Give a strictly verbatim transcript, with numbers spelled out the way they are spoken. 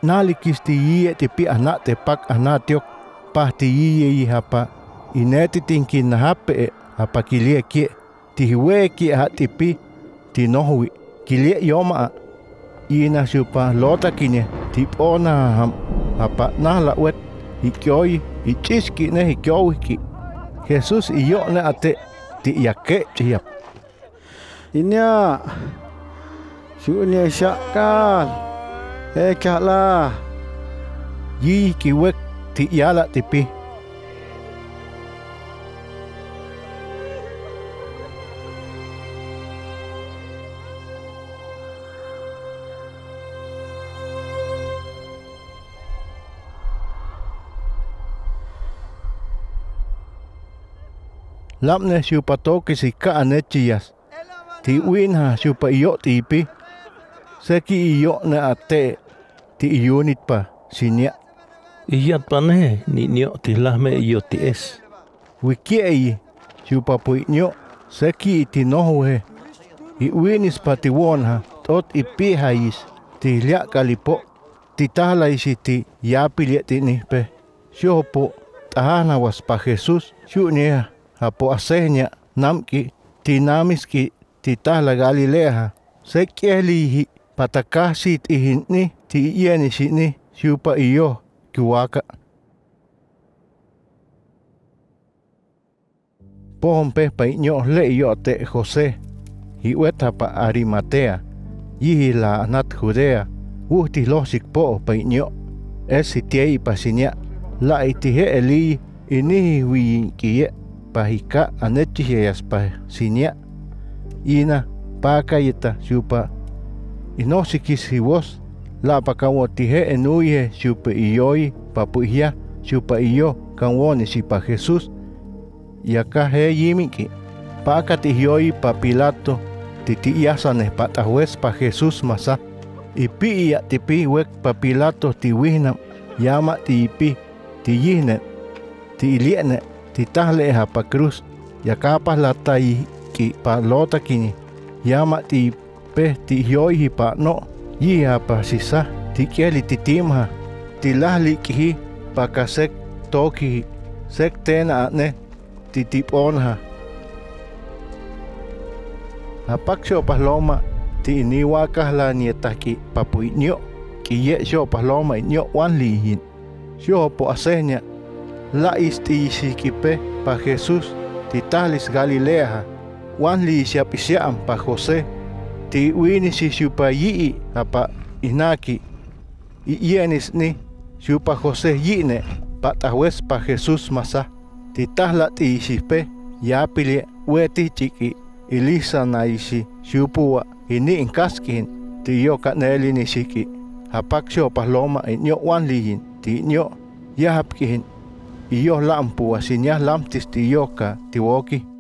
nalikis ti iye ti pi anak te pak anak tiok pah ti iye i hapa ineti tinkin na hape hapa kilie kie ti hiwe kie ha ti pi ti nohui kilie yoma ina supa lota kinye ti ona ham hapa nahla wet ikyoi ichiski ne ikyoi ki Jesus iyo ne ate ti yake tiap inya sunya syakal ekala yi kiwek ti yala tipi Lamne siupa toki si ka anetias. Ti winha siupa iyo tipi. Seki iyo na ate ti iyunit pa sinya. Iyat pa ne ni nyo ti lahme iyo ti es. Wikiei siupa po inyo seki iti nohuhe. Iwinis pa ti wonha tot ipi hais ti liak kalipo. Ti tahala isi ti yapi liat ti nihpe. Siopo tahana was pa Jesus siunia. Hapo asehnya namki tinamiski titahla Galilea sekielihi patakasi ihini ti ieni sini siupa iyo kiwaka Pompe pa inyo le iyo te Jose hiweta pa Arimatea yihi la nat Judea uhti losik po pa inyo esi tiei pa sinya la itihe eli inihi wi kiye pahika anetihias pa sinya ina pakayeta siupa inosikis hiwos la pakawotihe enuye siupa iyoi papuihya siupa iyo kanwoni si pa Jesus yaka he yimiki pakatihiyoi pa Pilato titiyasaneh patahwes pa Jesus masa ipi iya tipi wek pa Pilato tiwihna yama ti ipi tiyihne ti iliene titahle hapa cruz ya kapas latai ki pa lota kini yama ti pe ti hioi pa no yi hapa sisa ti keli titimha ti lahli ki pa kasek toki sek tena ne ti tiponha hapak syo pahloma ti iniwakah la nietaki papuinyo ki ye syo pahloma inyo wan lihin syo po asehnya la isti sikipe pa Jesus ti talis Galilea wan li siapisiam pa Jose ti wini si siupa yii apa inaki ienis ni siupa Jose yine patahwes pa Jesus masa ti tahla ti sipe yapilie weti chiki ilisa na isi siupua ini inkaskin ti yo kaneli ni siki hapak syo pahloma inyo wan lihin ti inyo yahapkihin iyo lampu asinya lamtis ti yoka ti woki